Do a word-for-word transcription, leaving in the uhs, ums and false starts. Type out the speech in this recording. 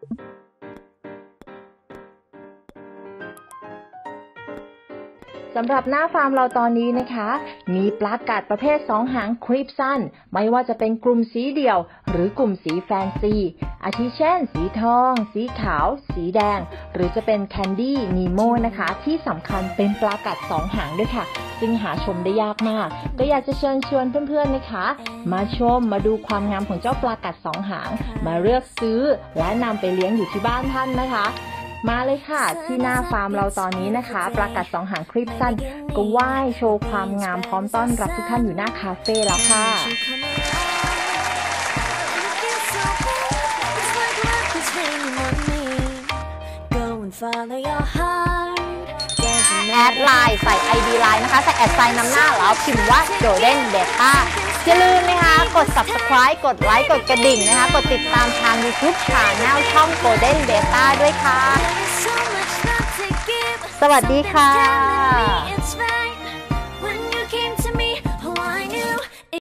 สำหรับหน้าฟาร์มเราตอนนี้นะคะมีปลากัดประเภทสองหางครีปซันไม่ว่าจะเป็นกลุ่มสีเดี่ยวหรือกลุ่มสีแฟนซีอาทิเช่นสีทองสีขาวสีแดงหรือจะเป็นแคนดี้นีโมนะคะที่สำคัญเป็นปลากัดสองหางด้วยค่ะซึ่งหาชมได้ยากมากก็อยากจะเชิญชวนเพื่อนๆนะคะมาชมมาดูความงามของเจ้าปลากัดสองหางมาเลือกซื้อและนำไปเลี้ยงอยู่ที่บ้านท่านนะคะมาเลยค่ะที่หน้าฟาร์มเราตอนนี้นะคะปลากัดสองหางครีปซันก็ว่ายโชว์ความงามพร้อมต้อนรับทุกท่านอยู่หน้าคาเฟ่แล้วค่ะแอดไลน์ใส่ ไอ ดี ไลน์นะคะใส่แอดไซน์นำหน้าแล้วพิมพ์ว่าโดเด้นเบต้าอย่าลืมนะคะกด ซับสไครบ์ กดไลค์กดกระดิ่งนะคะกดติดตามทาง ยูทูบ Channel ช่อง Golden Beta ด้วยค่ะสวัสดีค่ะ